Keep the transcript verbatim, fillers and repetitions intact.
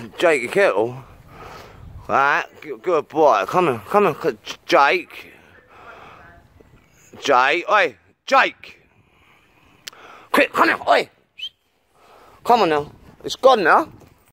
Jakey Kettle. Right, good, good boy. Come on, come on, Jake. Jake, oi, Jake. Quick, come on, oi. Come on now. It's gone now.